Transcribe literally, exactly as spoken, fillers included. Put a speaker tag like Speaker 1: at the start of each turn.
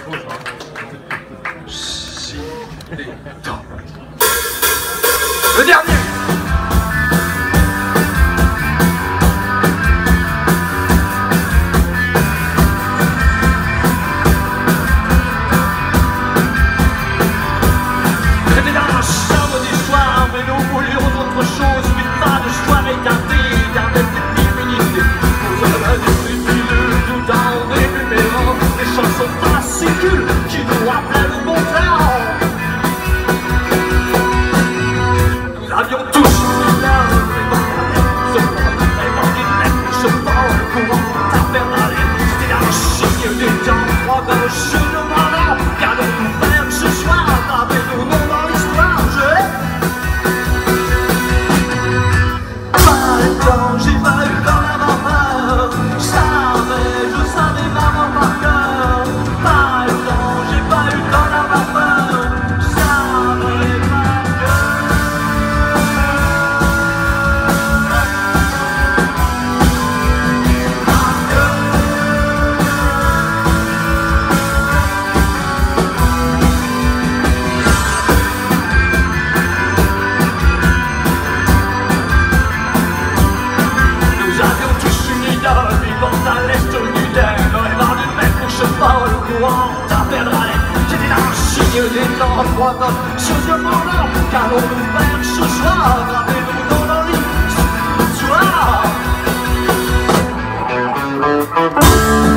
Speaker 1: Si les temps. Le dernier. C'était dans un samedi soir, mais nous voulions autre chose, mais pas de soirée gardée, gardée de féminité. Vous avez des pilules tout dans des numéros, des chansons fascicules qui nous rappellent le bon temps. Nous avions tous mis là, ce port, les bandits, ce port, le courant, infernal. C'était un signe des temps, trois belles cheveux marrants, qu'allons-nous faire ce soir, avec nos noms dans l'histoire, je j'ai pas eu dans la vapeur, je savais, je savais maman par cœur. Pas le temps, j'ai pas eu dans la vapeur, je savais par cœur. Par cœur. Nous avions tous une idole vivante à l'est du Nuden. On est marre du mec pour se part le courant d'infernal. C'était là un signe des temps, trois bonnes choses de mordant. Qu'allons-nous faire ce soir, gravez-nous dans l'histoire.